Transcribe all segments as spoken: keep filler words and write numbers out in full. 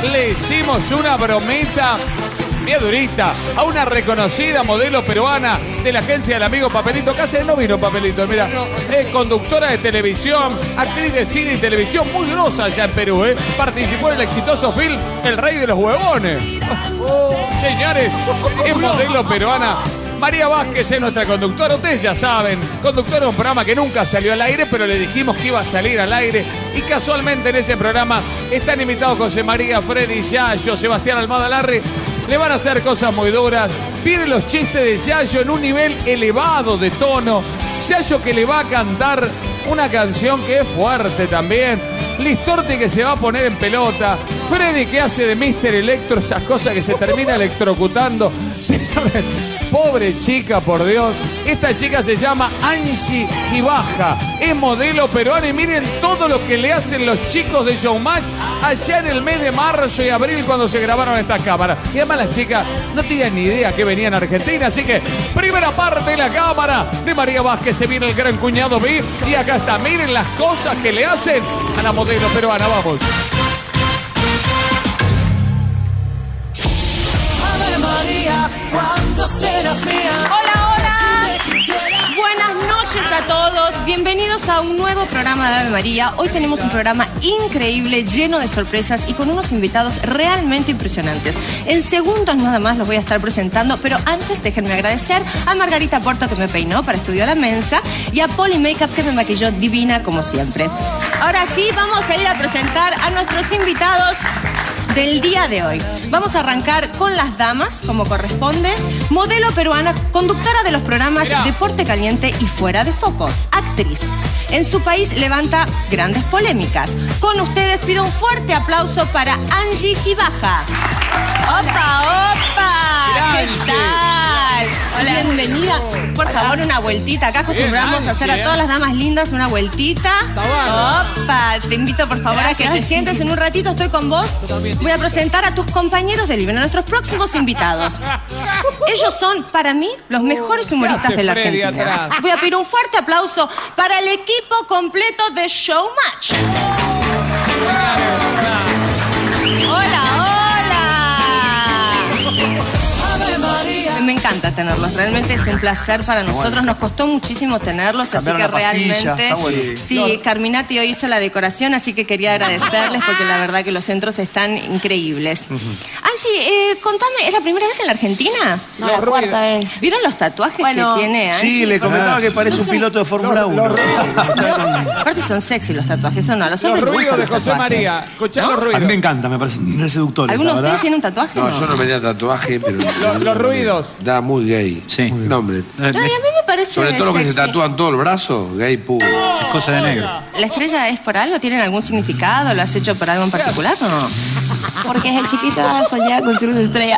le hicimos una bromita bien durita a una reconocida modelo peruana de la agencia del amigo Papelito. Casi no vino Papelito, mira. Es conductora de televisión, actriz de cine y televisión muy grosa allá en Perú, ¿eh? Participó en el exitoso film El Rey de los Huevones. Oh, señores, es modelo peruana. María Vázquez es nuestra conductora, ustedes ya saben, conductora de un programa que nunca salió al aire, pero le dijimos que iba a salir al aire y casualmente en ese programa están invitados José María, Freddy, Yayo, Sebastián Almada Larry. Le van a hacer cosas muy duras. Vienen los chistes de Yayo en un nivel elevado de tono. Yayo que le va a cantar una canción que es fuerte también. Listorti que se va a poner en pelota. Freddy que hace de mister Electro esas cosas que se termina electrocutando. Pobre chica, por Dios. Esta chica se llama Angie Gibaja. Es modelo peruana y miren todo lo que le hacen los chicos de Showmatch allá en el mes de marzo y abril cuando se grabaron estas cámaras. Y además las chicas no tenían ni idea que venían a Argentina. Así que primera parte de la cámara de María Vázquez. Se viene el gran cuñado B. Y acá está. Miren las cosas que le hacen a la modelo peruana. Vamos. María, ¿cuándo serás mía? Hola, hola. Buenas noches a todos. Bienvenidos a un nuevo programa de Ave María. Hoy tenemos un programa increíble, lleno de sorpresas y con unos invitados realmente impresionantes. En segundos nada más los voy a estar presentando, pero antes déjenme agradecer a Margarita Porto que me peinó para Estudio La Mensa y a Poli Makeup que me maquilló divina como siempre. Ahora sí, vamos a ir a presentar a nuestros invitados del día de hoy. Vamos a arrancar con las damas, como corresponde. Modelo peruana, conductora de los programas Mira. Deporte Caliente y Fuera de Foco. Actriz. En su país levanta grandes polémicas. Con ustedes pido un fuerte aplauso para Angie Gibaja. ¡Opa, opa! ¿Qué tal? Hola. Bienvenida. Por Hola. favor, una vueltita. Acá acostumbramos Bien, a hacer a todas las damas lindas una vueltita. Opa, te invito por favor Gracias. a que te sientes en un ratito. Estoy con vos. Voy a presentar a tus compañeros de libro, a nuestros próximos invitados. Ellos son, para mí, los mejores humoristas de la Argentina. Atrás? Voy a pedir un fuerte aplauso para el equipo completo de Showmatch. Hola, hola. Me encanta tenerlos, realmente es un placer para nosotros. Nos costó muchísimo tenerlos, Cambiaron así que realmente... Bueno. Sí, Carminati hoy hizo la decoración, así que quería agradecerles porque la verdad que los centros están increíbles. Uh-huh. Angie, eh, contame, ¿es la primera vez en la Argentina? No, la cuarta vez. ¿Vieron los tatuajes bueno, que tiene Angie? Sí, le comentaba que parece un piloto de Fórmula uno. Aparte son sexy los tatuajes, ¿o no? Los, los ruidos de José María, escuchá los ruidos. A mí me encanta, me parecen seductores. ¿Alguno de ustedes tiene un tatuaje? No, no, yo no me tenía tatuaje, pero... Los, los ruidos. Da muy gay. Sí. Un hombre. Ay, a mí me parece Sobre todo los que sexy. se tatúan todo el brazo, gay puro. Es cosa de negro. ¿La estrella es por algo? ¿Tienen algún significado? ¿Lo has hecho por algo en particular o no? Porque desde chiquita soñaba con ser una estrella.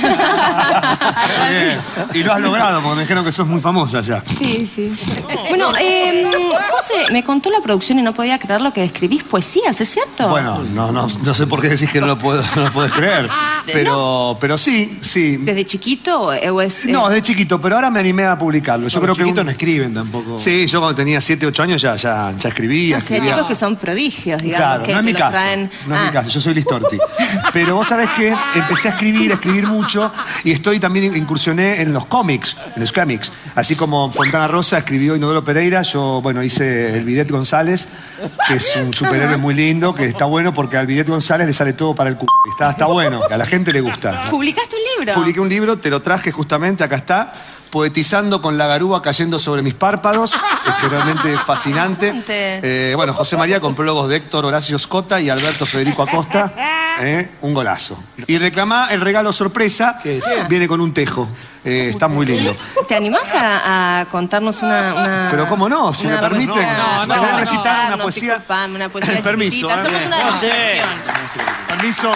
Y lo has logrado, porque me dijeron que sos muy famosa ya. Sí, sí. Bueno, eh, José, me contó la producción y no podía creer lo que escribís poesías, ¿es cierto? Bueno, no, no, no sé por qué decís que no lo, puedo, no lo podés creer. Pero, no. pero sí, sí. ¿Desde chiquito o es...? Eh... No, desde chiquito, pero ahora me animé a publicarlo. Yo no, creo que chiquitos un... no escriben tampoco. Sí, yo cuando tenía siete, ocho años ya, ya, ya escribía. O sea, escribía. chicos que son prodigios, digamos. Claro, que no es mi caso. Traen... No es ah. mi caso, yo soy Listorti. Pero vos sabés que empecé a escribir, a escribir mucho, y estoy también incursioné en los cómics, en los cómics. Así como Fontana Rosa escribió Inodoro Pereira, yo, bueno, hice el Bidet González, que es un superhéroe muy lindo, que está bueno porque al Bidet González le sale todo para el c***. Está, está bueno, a la gente le gusta. ¿Publicaste un libro? Publiqué un libro, te lo traje justamente, acá está. Poetizando con la garúa cayendo sobre mis párpados, es realmente fascinante. Eh, bueno, José María con prólogos de Héctor Horacio Scota y Alberto Federico Acosta. Eh, un golazo. Y reclamá el regalo sorpresa, que viene con un tejo. Eh, está muy lindo. ¿Te animás a, a contarnos una, una... Pero cómo no, si me permiten. No, no, voy a recitar no, una no, poesía. Disculpame, una poesía Permiso. Hacemos una no sé. Permiso.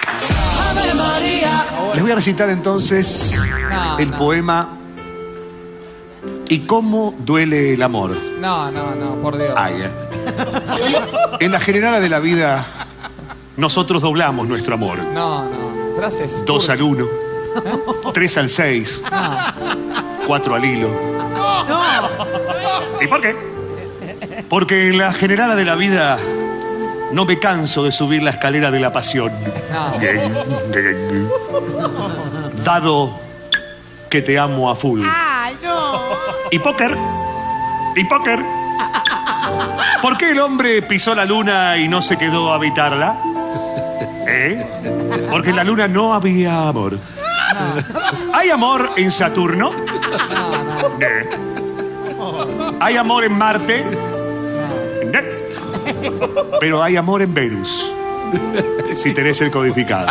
Les voy a recitar entonces no, el no. poema ¿Y cómo duele el amor? No, no, no, por Dios. Ay, eh. En la generala de la vida, nosotros doblamos nuestro amor. No, no. Frases. Dos al uno, tres al seis, cuatro al hilo. ¿Y por qué? Porque en la generala de la vida, no me canso de subir la escalera de la pasión. Dado que te amo a full. Ay, no. Y póker. Y póker. ¿Por qué el hombre pisó la luna y no se quedó a habitarla? ¿Eh? Porque en la luna no había amor. ¿Hay amor en Saturno? ¿Eh? ¿Hay amor en Marte? ¿Eh? Pero hay amor en Venus. Si tenés el codificado.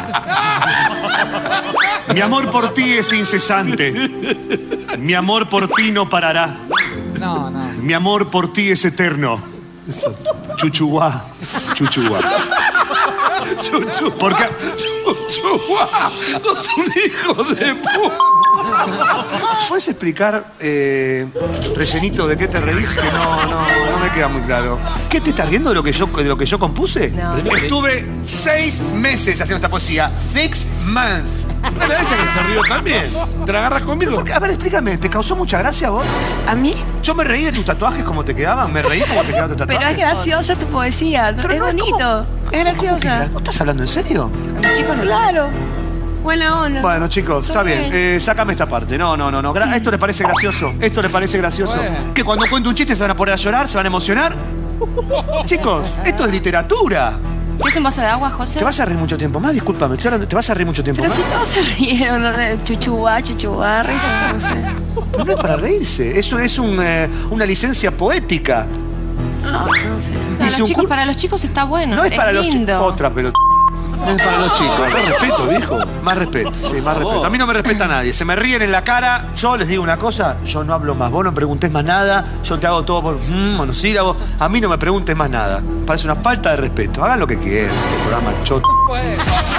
Mi amor por ti es incesante. Mi amor por ti no parará. No, no. Mi amor por ti es eterno. Chuchuá, chuchuá. Porque Chuchuá, no es un hijo de puta. ¿puedes explicar, eh, rellenito, de qué te reís? Que no, no, no me queda muy claro. ¿Qué te estás riendo de lo que yo, de lo que yo compuse? No. Estuve seis meses haciendo esta poesía. Six months. Una vez que se rió también. ¿Te la agarras conmigo? Porque, a ver, explícame, ¿te causó mucha gracia a vos? ¿A mí? Yo me reí de tus tatuajes, como te quedaban. Me reí como te quedaban tus Pero tatuajes. es graciosa tu poesía. ¿No? Pero Es no es bonito. como- Es graciosa. ¿Vos estás hablando en serio? A mis chicos no. Claro. Buena onda. Bueno, chicos, está bien. Eh, sácame esta parte. No, no, no, no. Gra- ¿Esto le parece gracioso? ¿Esto le parece gracioso? Bueno. ¿Que cuando cuento un chiste se van a poner a llorar? ¿Se van a emocionar? Chicos, esto es literatura. ¿Quieres un vaso de agua, José? ¿Te vas a reír mucho tiempo más? Discúlpame, estoy hablando- ¿te vas a reír mucho tiempo Pero más? si todos se rieron, no sé, chuchuá, chuchuá, risa, no sé. Pero no es para reírse. Eso es un, eh, una licencia poética. No, no sé. No, Hice los un chicos, cur- para los chicos está bueno. No es para los lindo. chicos. Otra pelota. No es para los chicos. Más respeto, viejo. Más respeto. Sí, más respeto. A mí no me respeta nadie. Se me ríen en la cara. Yo les digo una cosa. Yo no hablo más. Vos no preguntés más nada. Yo te hago todo por mm, monosílabos. A mí no me preguntes más nada. Parece una falta de respeto. Hagan lo que quieran. Este programa choto. Bueno.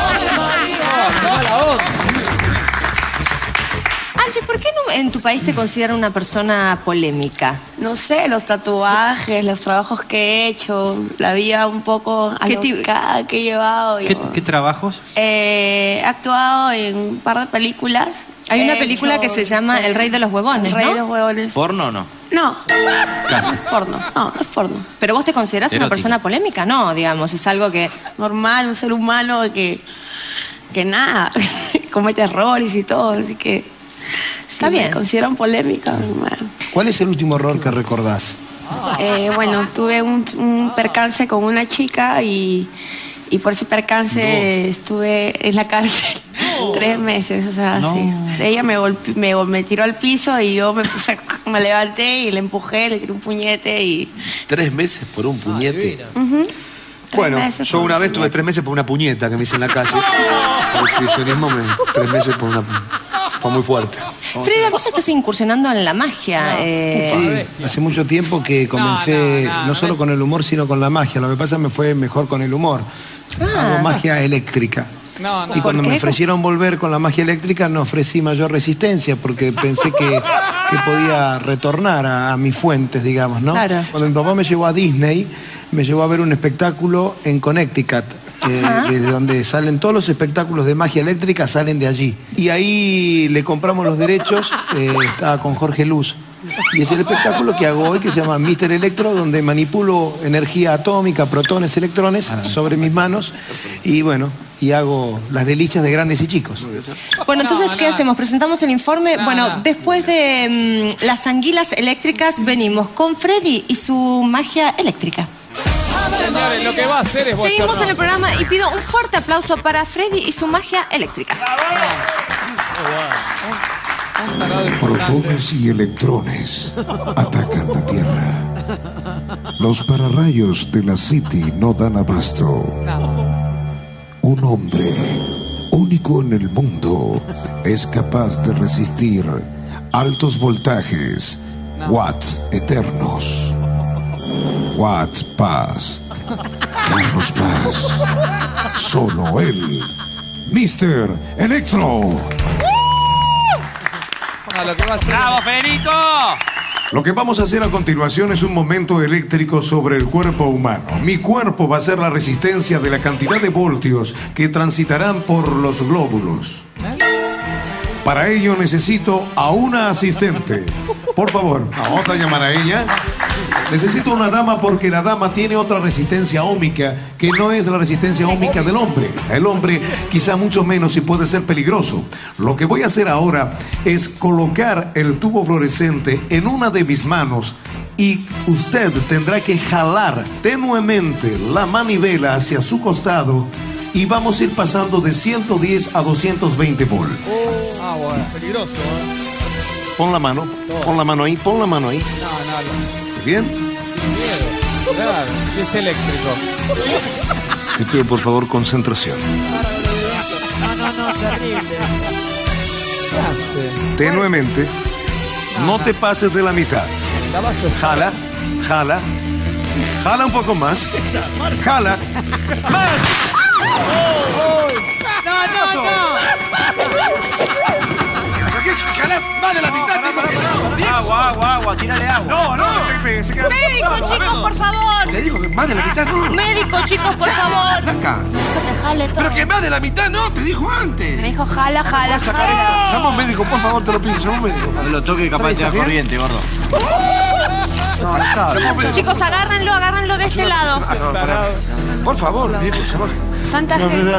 Angie, ¿por qué no en tu país te consideran una persona polémica? No sé, los tatuajes, los trabajos que he hecho, la vida un poco ¿Qué ti- alocada que he llevado. ¿Qué, yo. qué trabajos? Eh, he actuado en un par de películas. Hay una He película hecho- que se llama El Rey de los Huevones, El Rey ¿no? de los Huevones. ¿Porno o no? No, Casi. no es porno. No, no es porno. Pero vos te considerás una Erótica. persona polémica, ¿no? Digamos, es algo que... Normal, un ser humano que, que nada, comete errores y todo, así que... Está si bien. Me consideran polémica. Bueno. ¿Cuál es el último error que recordás? Eh, bueno, tuve un, un percance con una chica y, y por ese percance estuve en la cárcel tres meses, o sea, sí. Ella me, golpe- me, gol- me tiró al piso y yo me puse, me levanté y le empujé, le tiré un puñete y... Tres meses por un puñete. Ujú. Tres Bueno, meses yo por una un vez tuve puñete. tres meses por una puñeta que me hice en la calle. El exhibicionismo, me- tres meses por una... Fue muy fuerte. Frida, vos estás incursionando en la magia. eh, Sí, hace mucho tiempo que comencé No, no, no, no solo con el humor, sino con la magia. Lo que pasa me fue mejor con el humor. Hago magia eléctrica. No, no. Y cuando ¿Por me qué? ofrecieron volver con la magia eléctrica no ofrecí mayor resistencia porque pensé que, que podía retornar a, a mis fuentes, digamos, ¿no? Claro. Cuando mi papá me llevó a Disney, me llevó a ver un espectáculo en Connecticut. eh, desde donde salen todos los espectáculos de magia eléctrica, salen de allí. Y ahí le compramos los derechos, eh, estaba con Jorge Luz. Y es el espectáculo que hago hoy, que se llama míster Electro, donde manipulo energía atómica, protones, electrones, sobre mis manos. Y bueno, y hago las delicias de grandes y chicos. Bueno, entonces, No, ¿qué no. hacemos? ¿Presentamos el informe? No, bueno, no. después de mm, las anguilas eléctricas, venimos con Freddy y su magia eléctrica. Señores, lo que va a hacer es Seguimos bochornoso. en el programa y pido un fuerte aplauso para Freddy y su magia eléctrica. Un tarado importante. Protones y electrones atacan la Tierra. Los pararrayos de la City no dan abasto. Un hombre único en el mundo es capaz de resistir altos voltajes, watts eternos. Watts Paz. Carlos Paz. Solo él. míster Electro. No, lo que va a hacer ¡Bravo, Federico! Lo que vamos a hacer a continuación es un momento eléctrico sobre el cuerpo humano. Mi cuerpo va a ser la resistencia de la cantidad de voltios que transitarán por los glóbulos. Para ello necesito a una asistente. Por favor, vamos a llamar a ella. Necesito una dama porque la dama tiene otra resistencia ómica que no es la resistencia ómica del hombre. El hombre quizá mucho menos y puede ser peligroso. Lo que voy a hacer ahora es colocar el tubo fluorescente en una de mis manos y usted tendrá que jalar tenuemente la manivela hacia su costado y vamos a ir pasando de ciento diez a doscientos veinte volt. Ah, bueno, peligroso, ¿eh? Pon la mano, pon la mano ahí, pon la mano ahí. No, no, no. ¿Bien? Miedo. Claro, si es eléctrico. Te pido por favor concentración. No, no, no, terrible. ¿Qué hace? Tenuemente, no te pases de la mitad. La vas a... Jala, jala, jala un poco más. Jala, más. No, no, no. ¡Jalás más de la mitad! Agua, agua, agua, tírale agua. No, no, se, se queda. Médico, chicos, por favor. Le digo que más de la mitad no. Médico, chicos, por favor. Acá. Que jale todo. Pero que más de la mitad no, te dijo antes. Me dijo, jala, jala, jala. Llama a un médico, por favor, te lo pido, llama a un médico. No lo toque, capaz te da corriente, gordo. No, está. Chicos, agárrenlo, agárrenlo de este lado. Por favor, viejo, llama. Tanta gente.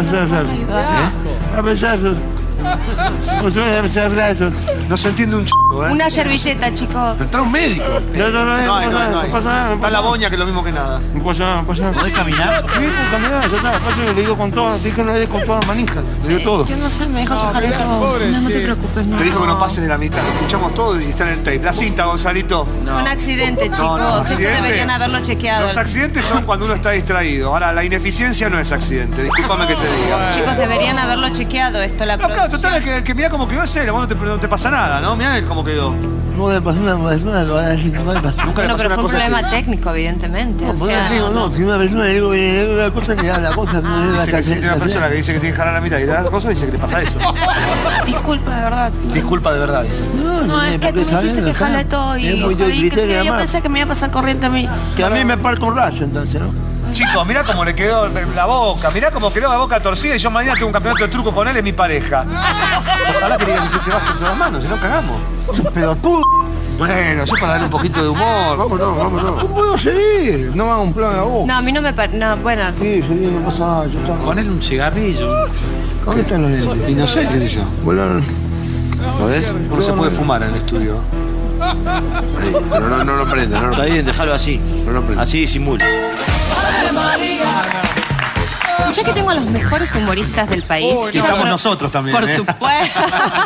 No se entiende un chico, ¿eh? Una servilleta, chicos. Entra un médico. No, no, no, no, no, no, no. Está la boña que es lo mismo que nada. No pasa nada, no pasa nada. ¿Podés caminar? Sí, puedo caminar, ya está. Pasa que le digo con todo, dije que no le digo con todas las manijas. Le digo todo. Yo no sé, me dijo que jale mirá, todo. pobre, No, no te sí. preocupes, no. Te dijo que no pases de la mitad. Escuchamos todo y está en el tape. La cinta, Gonzalito. Un accidente, chicos. No, no, Esto accidente. deberían haberlo chequeado. Los accidentes son cuando uno está distraído. Ahora, la ineficiencia no es accidente. Discúlpame que te diga. Chicos, deberían haberlo chequeado esto, la No, claro, producción. total, el que, el que mira cómo quedó es él. A vos no te, no te pasa nada, ¿no? Mirá cómo quedó. No le pasó una persona, lo van a decir, no le pasó. Nunca le Bueno, pasó pero una fue un cosa problema así. técnico, evidentemente. No, O pues sea, digo, no, si una persona le digo, eh, una cosa que da la cosa, no es la Dice que si tiene una persona casa. que dice que tiene que jalar la mitad y le da la cosa, dice que le pasa eso. Disculpa, de verdad. Disculpa de verdad, dice. No, No, es que tú me dijiste que jale todo y es muy jodí, que criterio, sí, yo además. pensé que me iba a pasar corriente a mí. Que a mí me parte un rayo, entonces, ¿no? Chicos, mirá cómo le quedó la boca, mirá cómo quedó la boca torcida y yo mañana tengo un campeonato de truco con él, es mi pareja. Ojalá que digas que se te baje entre las manos, si no cagamos. Pero tú, Bueno, yo para darle un poquito de humor. vámonos, vámonos. No puedo seguir, no me hago un plan a vos. no, a mí no me parece. No, bueno. Sí, sí, no pasa nada, yo estaba. Ponele un cigarrillo. ¿Dónde están los lentes? Y no sé, qué sé yo. Volaron. ¿Lo ves? No se puede fumar en el estudio. Pero no, no lo prende, no lo Está bien, déjalo así. No lo prende. Así disimula. Ya que tengo a los mejores humoristas del país. Y estamos nosotros también, Por ¿eh? supuesto.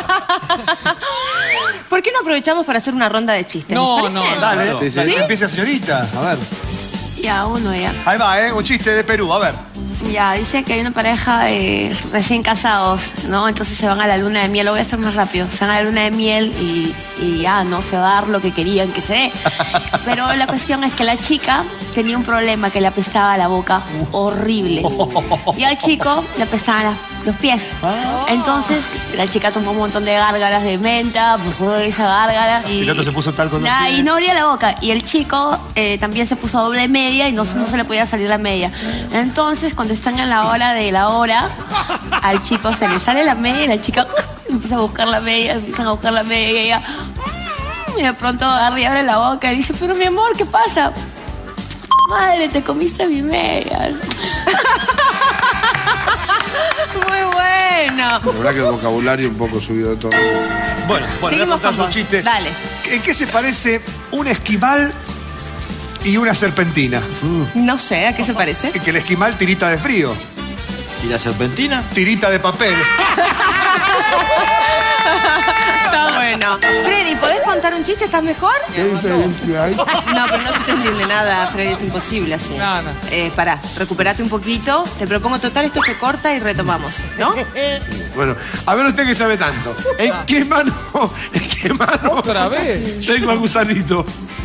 ¿Por qué no aprovechamos para hacer una ronda de chistes? No, ¿Les parece? no, Dale, Sí, sí. empieza señorita. A ver. Ya, uno ya. Ahí va, ¿eh? Un chiste de Perú, a ver. Ya, dice que hay una pareja de recién casados, ¿no? Entonces se van a la luna de miel, lo voy a hacer más rápido. Se van a la luna de miel y, y ya, ¿no? Se va a dar lo que querían que se dé. Pero la cuestión es que la chica tenía un problema que le apestaba la boca horrible. Y al chico le apestaban las- los pies. Entonces la chica tomó un montón de gárgaras de menta, por esa gárgara. Y Y el otro se puso tal con los Nah, pies. y no abría la boca. Y el chico eh, también se puso doble media y no, no se le podía salir la media. Entonces, cuando están en la hora de la hora, al chico se le sale la media y la chica empieza a buscar la media, empiezan a buscar la media y ella. mm, Y de pronto agarra y abre la boca y dice, pero mi amor, ¿qué pasa? Madre, te comiste mis medias. Muy bueno. La verdad que el vocabulario un poco subido de todo. Bueno, bueno, voy a Seguimos contar con un vos. chiste. Dale. ¿En qué se parece un esquimal y una serpentina? No sé, ¿a qué se parece? Que el esquimal tirita de frío, ¿Y la serpentina? tirita de papel. Está bueno. Freddy, ¿podés contar un chiste? ¿Estás mejor? ¿Qué diferencia hay? No, pero no se te entiende nada, Freddy, es imposible así. No, no. Eh, pará, recuperate un poquito. Te propongo total, esto se corta y retomamos, ¿no? Bueno, a ver usted que sabe tanto. ¿En qué mano? ¿En qué mano? ¿Otra vez? Tengo al gusanito.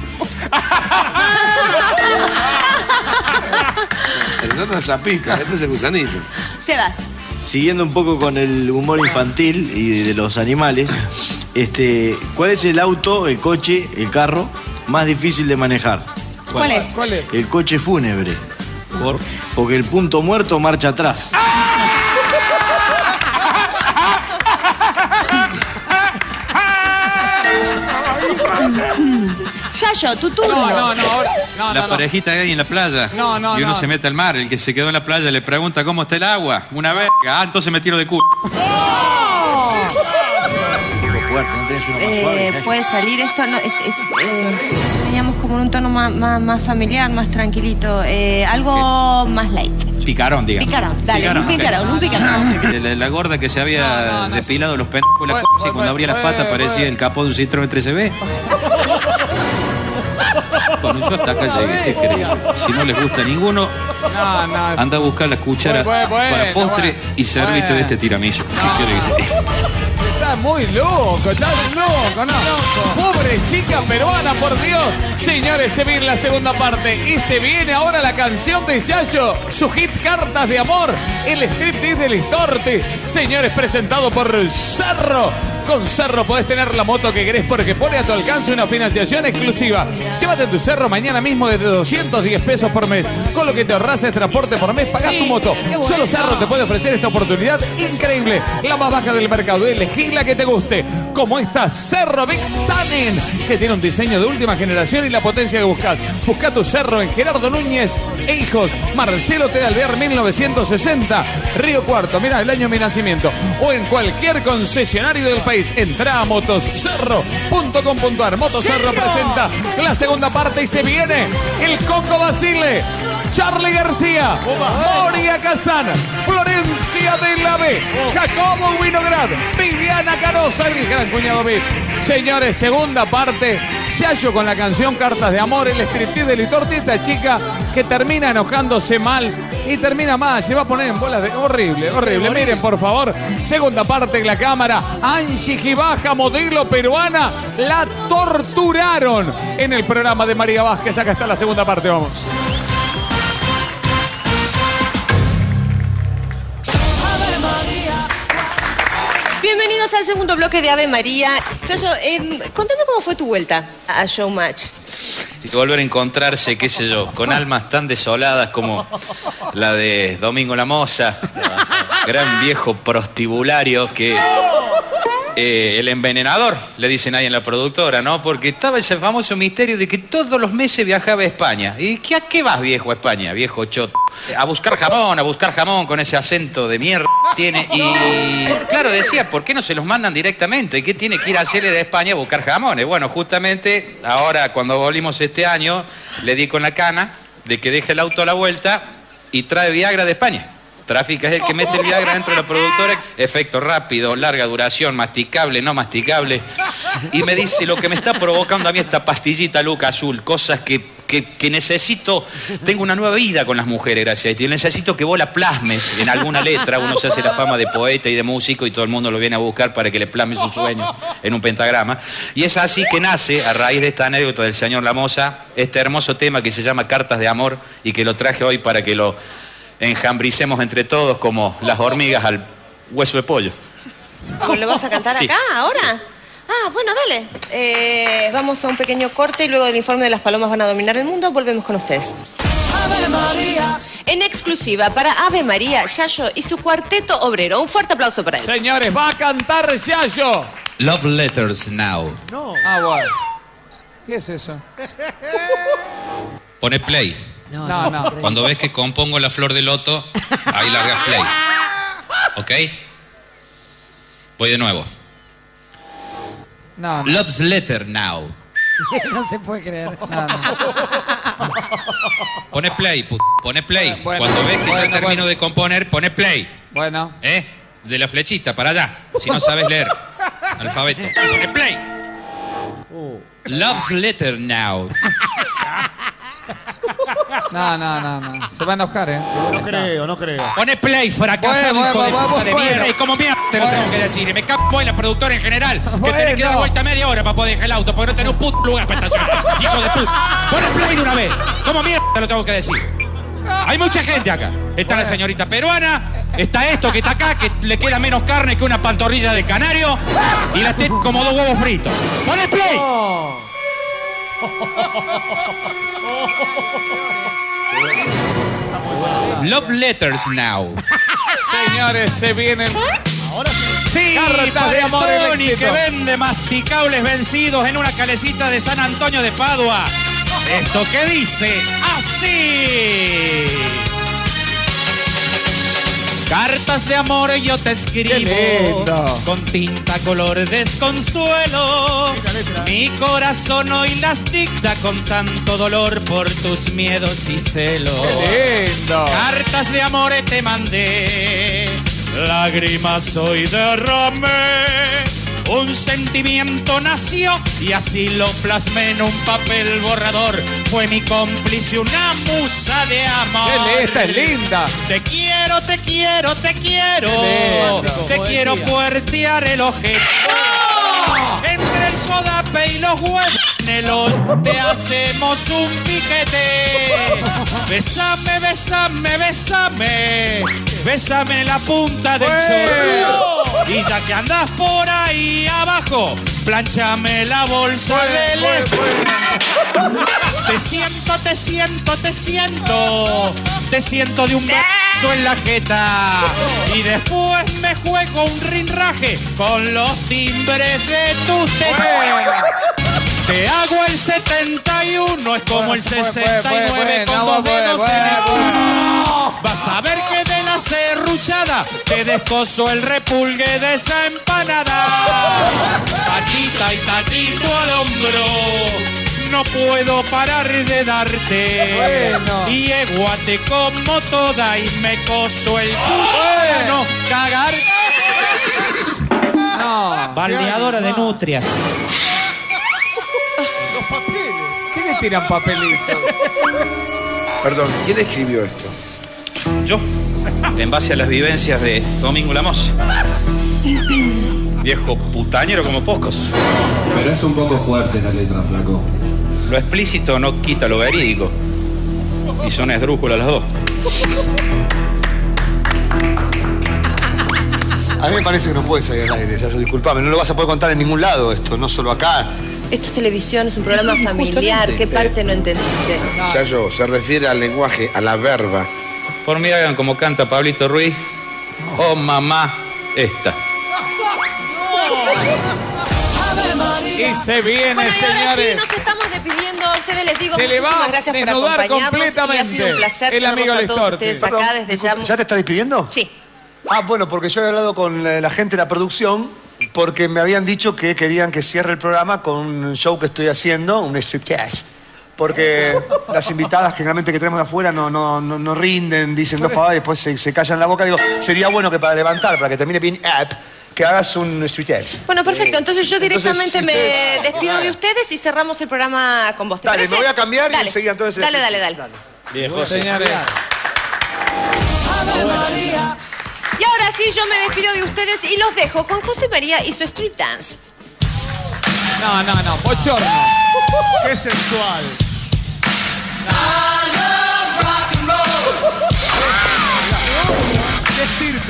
El otro es zapica, este es el gusanito. Sebas. Siguiendo un poco con el humor infantil y de los animales, este, ¿cuál es el auto, el coche, el carro más difícil de manejar? ¿Cuál es? ¿Cuál es? El coche fúnebre. ¿Por? Porque el punto muerto marcha atrás. Ya Yayo, tu turno. No, no, no, ahora. No, la no, no. parejita gay en la playa. No, no, Y uno no. se mete al mar. El que se quedó en la playa le pregunta cómo está el agua. Una verga. Ah, entonces me tiro de culo. Fuerte, ¿no tenés uno más Eh, suave? Yayo? puede salir esto, no, es- es- eh, veníamos como en un tono más, más, más familiar, más tranquilito, eh, algo más light. Picarón, digamos. Picarón, dale, un ok. picarón, un picarón. La, la gorda que se había No, no, no, depilado los pendejos de la Bueno, coche y bueno, cuando abría las bueno, patas parecía bueno. el capó de un Citroën trece B. Bueno, yo hasta acá llegué, ¿qué querés? Si no les gusta ninguno, No, no. anda a buscar la cuchara Bueno, bueno, para postre bueno. y servite Bueno. de este tiramisú. ¿Qué querés que te diga? Estás muy loco, estás loco, no. Pobre chica peruana, por Dios. Señores, se viene la segunda parte y se viene ahora la canción de Yayo, su hit Cartas de Amor, el striptease del Listorti. Señores, presentado por Cerro. Con Cerro podés tener la moto que querés porque pone a tu alcance una financiación exclusiva. Llévate tu Cerro mañana mismo desde doscientos diez pesos por mes. Con lo que te ahorras el transporte por mes, pagás tu moto. Solo Cerro te puede ofrecer esta oportunidad increíble. La más baja del mercado. Elegí la que te guste. Como esta Cerro Big Stunning, que tiene un diseño de última generación y la potencia que buscas. Busca tu Cerro en Gerardo Núñez e Hijos, Marcelo T. Alvear mil novecientos sesenta, Río Cuarto. Mira el año de mi nacimiento. O en cualquier concesionario del país. Entra a motocerro punto com punto ar. Motocerro presenta la segunda parte y se viene el Congo Basile, Charlie García, Moria Kazan, Florencia de la B, Jacobo Winograd, Viviana Canosa, el gran cuñado B. Señores, segunda parte, Yayo con la canción Cartas de Amor, el striptease de Listorti, esta chica que termina enojándose mal y termina mal, se va a poner en bolas de... Horrible, horrible. Miren, por favor, segunda parte en la cámara, Angie Gibaja, modelo peruana, la torturaron en el programa de María Vázquez. Acá está la segunda parte, vamos. Bienvenidos al segundo bloque de Ave María. Yayo, eh, contame cómo fue tu vuelta a Showmatch. Así que volver a encontrarse, qué sé yo, con almas tan desoladas como la de Domingo La Moza, gran viejo prostibulario que... eh, el envenenador, le dicen ahí en la productora, ¿no? Porque estaba ese famoso misterio de que todos los meses viajaba a España. ¿Y qué, a qué vas, viejo, a España, viejo choto? A buscar jamón, a buscar jamón con ese acento de mierda que tiene. Y claro, decía, ¿por qué no se los mandan directamente? ¿Qué tiene que ir a hacer en España a buscar jamones? Bueno, justamente ahora, cuando volvimos este año, le di con la cana de que deje el auto a la vuelta y trae Viagra de España. Tráfica es el que mete el Viagra dentro de la productora. Efecto rápido, larga duración, masticable, no masticable. Y me dice lo que me está provocando a mí esta pastillita Luca Azul. Cosas que, que, que necesito. Tengo una nueva vida con las mujeres, gracias a ti. Necesito que vos la plasmes en alguna letra. Uno se hace la fama de poeta y de músico y todo el mundo lo viene a buscar para que le plasme su sueño en un pentagrama. Y es así que nace, a raíz de esta anécdota del señor La Moza, este hermoso tema que se llama Cartas de Amor y que lo traje hoy para que lo enjambricemos entre todos como las hormigas al hueso de pollo. ¿Lo vas a cantar Sí. acá, ahora? Ah, bueno, dale. Eh, vamos a un pequeño corte y luego del informe de las palomas van a dominar el mundo, volvemos con ustedes. Ave María. En exclusiva para Ave María, Yayo y su cuarteto obrero. Un fuerte aplauso para él. Señores, va a cantar Yayo. Love Letters Now. No. Ah, bueno. ¿Qué es eso? Pone play. No, no. no. Cuando ves que compongo la flor de loto, ahí largas play. ¿Ok? Voy de nuevo. No, no. Love's Letter Now. No se puede creer. No, no. Pone play, put. Pone play. Bueno, Cuando ves que bueno, ya termino bueno. de componer, pone play. Bueno. ¿Eh? De la flechita para allá. Si no sabes leer. Alfabeto. Pone play. Love's Letter Now. No, no, no, no. Se va a enojar, ¿eh? No creo, no creo. Pone play, fracasado, Bueno, hijo de bueno, puta de bueno. mierda. Y como mierda te lo Bueno. tengo que decir. Y me cago en la productora en general. Que Bueno. tenés que dar vuelta media hora para poder dejar el auto. Porque no tenés un puto lugar para estacionar. Hijo de puta. Pone play de una vez. Como mierda te lo tengo que decir. Hay mucha gente acá. Está la señorita peruana. Está esto que está acá, que le queda menos carne que una pantorrilla de canario. Y la esté como dos huevos fritos. Pone play. Love Letters Now. Señores, se vienen. Sí, Cartas de amor, el Tony, éxito. que vende masticables vencidos en una calecita de San Antonio de Padua. Esto que dice así. Cartas de amor yo te escribo con tinta color desconsuelo. Mi corazón hoy las dicta con tanto dolor por tus miedos y celos. ¡Qué lindo! Cartas de amor te mandé, lágrimas hoy derramé. Un sentimiento nació y así lo plasmé en un papel borrador. Fue mi cómplice una musa de amor. ¡Qué esta es linda! Te quiero, te quiero, te quiero. Te quiero puertear el ojete. Entre el sodape y los huevos en el hoyo te hacemos un piquete. Bésame, bésame, bésame. Bésame la punta del chorro. Y ya que andas por ahí abajo, planchame la bolsa del Te siento, te siento, te siento. Te siento de un beso en la jeta. Y después me juego un rinraje con los timbres de tus tetas. Te hago el setenta y uno, es como el sesenta y nueve con dos dedos en el culo. Vas a ver que de la serruchada te descoso el repulgue de esa empanada. Taquita y taquito al hombro, no puedo parar de darte. Bueno. Y eguate como toda y me coso el culo. No, cagar. No. Balneadora de nutrias. Los papeles. ¿Qué le tiran papelitos? Perdón, ¿quién escribió esto? Yo, en base a las vivencias de Domingo la Moza. Viejo putañero como pocos. Pero es un poco fuerte la letra, flaco. Lo explícito no quita lo verídico. Y son esdrújulas las dos. A mí me parece que no puede salir al aire, Yayo, disculpame. No lo vas a poder contar en ningún lado esto, no solo acá. Esto es televisión, es un programa familiar. ¿Qué parte no entendiste? Yayo, se refiere al lenguaje, a la verba. Por mí hagan como canta Pablito Ruiz. Oh, mamá, esta. Y se viene, Bueno, y ahora señores. sí, nos estamos despidiendo. A ustedes les digo Se le va muchísimas gracias a por desnudar acompañarnos. completamente Y ha sido un placer el amigo tenerlos a todos Listorti. ustedes acá desde ya. ¿Ya te estás despidiendo? Sí. Ah, bueno, porque yo he hablado con eh, la gente de la producción porque me habían dicho que querían que cierre el programa con un show que estoy haciendo, un striptease. Porque las invitadas generalmente que tenemos de afuera no, no, no, no rinden, dicen dos pavadas y después se, se callan la boca. Digo, sería bueno que para levantar, para que termine bien up, que hagas un striptease. Bueno, perfecto. Entonces yo directamente Entonces, me usted- despido de ustedes y cerramos el programa con vos. ¿Te Dale, parece? me voy a cambiar y Dale. enseguida entonces... Dale, dale, dale. Viejo, Señores. Y ahora sí, yo me despido de ustedes y los dejo con José María y su strip dance. No, no, no. Bochorno. Qué sensual. Qué estirpe.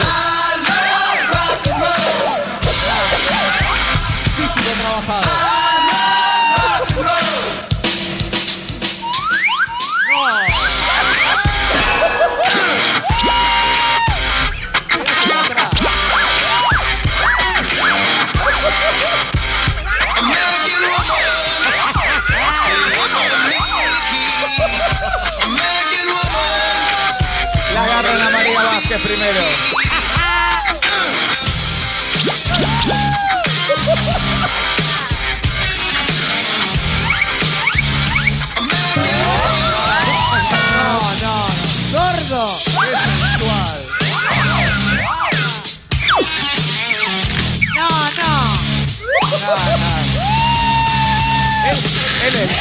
Físico trabajado. La agarran a María Vázquez primero. No, no. ¡Gordo! ¡Qué sensual! No, no. No, no. Él, él es.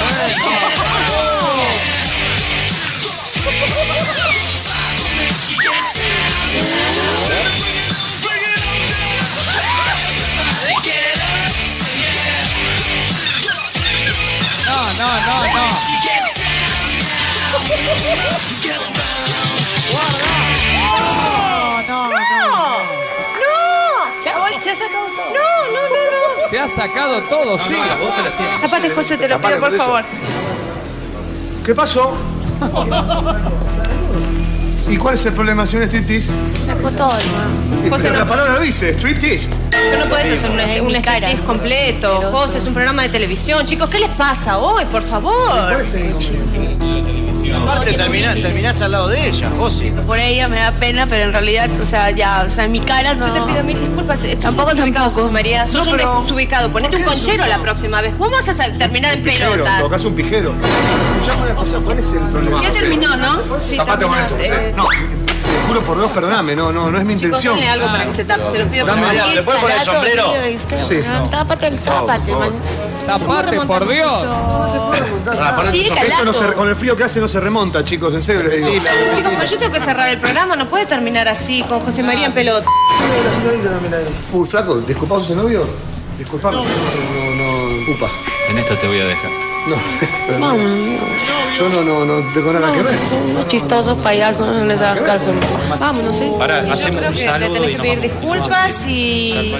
No, no, no, no. No, no, no. ¡No! Se ha sacado todo. No, no, no, no. Se ha sacado todo, sí. Tapate, José, te lo Tapate pido, por con eso. favor. ¿Qué pasó? ¿Y cuál es el problema, señor striptease? Se sacó todo, hermano. José, Pero no. la palabra lo dice, striptease. Pero no podés hacer un, Es un mi cara. striptease completo. Pero- José, es un programa de televisión. Chicos, ¿qué les pasa hoy? Por favor. Aparte, terminás, terminás al lado de ella, José. Por ella me da pena, pero en realidad, o sea, ya, o sea, en mi cara no. Yo te pido mil disculpas. Esto Tampoco, es un desubicado, tampoco. José María. Sos No, un pero- desubicado. Ponete un ¿por qué conchero la próxima vez. ¿Cómo vas a sal- terminar en Pijero, pelotas? tocas un pijero. Escuchame una cosa, ¿cuál es el problema? Ya terminó, ¿no? Sí, Tapate con terminó. esto, Eh, No, te juro por Dios, perdóname, no, no, no es mi Chicos, intención. denle algo para que se tape. Se lo pido por Dame- favor. ¿Le puedes poner el sombrero? Sí. Tápate, tápate, man. Tapate, por Dios. Sigue Esto no calando. se, con el frío que hace no se remonta, chicos, en serio les digo. Chicos, pero yo tengo que cerrar el programa. No puede terminar así, con José María en pelota. Uy, flaco, ¿disculpado a su novio? Disculpame. No, no, upa. En esto te voy a dejar. No, Vamos, yo no, no, no tengo nada que ver. son unos chistosos payasos, no les hagas caso. Vámonos, ¿sí? Pará, Yo hacemos creo un que le saludo tenés y que nos pedir vamos. disculpas y...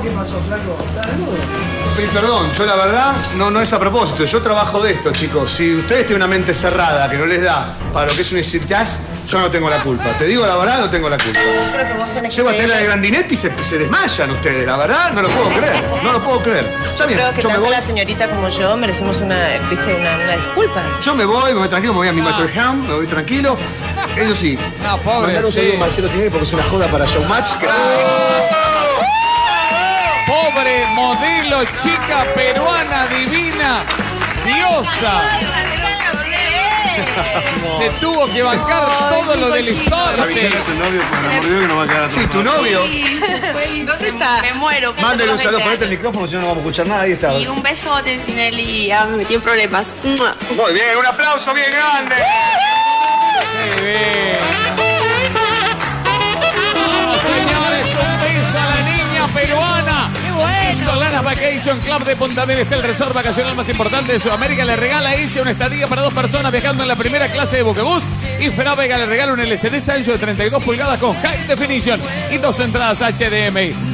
Sí, perdón, yo la verdad no, no es a propósito. Yo trabajo de esto, chicos. Si ustedes tienen una mente cerrada que no les da para lo que es un striptease, yo no tengo la culpa. Te digo la verdad, no tengo la culpa. Creo que vos tenés que Llego a tener la de pedir... Grandinetti y se, se desmayan ustedes. La verdad, no lo puedo creer. No lo puedo creer. Ya bien, Creo que yo me tanto voy. la señorita como yo merecemos una, viste, una, una disculpa. Yo me voy, me voy tranquilo, me voy a mi Matterham, me voy tranquilo. Eso sí. No, pobre, Mandar un sí. saludo a Marcelo Tinelli porque es una joda para Showmatch. Que Pobre modelo, chica peruana divina, diosa. Se tuvo que bancar todo lo del Avisale a historia. tu novio por el amor de Dios que no va a quedar Sí, tu novio. ¿Dónde está? Me muero. Mándale un saludo, ponete el micrófono, si no, no vamos a escuchar nada. Ahí está. Sí, un besote, Tinelli. Ya me metí en problemas. ¡Mua! Muy bien, un aplauso bien grande. Qué bien. Vamos, señores, un beso a la niña peruana. ¡Qué bueno! Solana Vacation Club de Punta del Este, el resort vacacional más importante de Sudamérica, le regala a ella una estadía para dos personas viajando en la primera clase de buquebús. Y Fenavega le regala un L C D Sancho de treinta y dos pulgadas con High Definition y dos entradas H D M I.